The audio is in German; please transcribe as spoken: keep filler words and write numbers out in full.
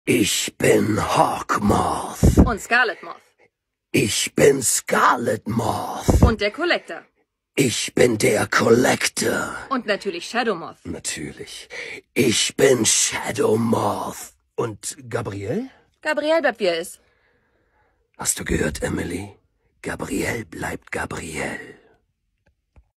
Ich bin Hawkmoth. Und Scarlet Moth. Ich bin Scarlet Moth. Und der Collector. Ich bin der Collector. Und natürlich Shadow Moth. Natürlich. Ich bin Shadow Moth. Und Gabrielle? Gabrielle bleibt, wie er ist. Hast du gehört, Emily? Gabrielle bleibt Gabrielle.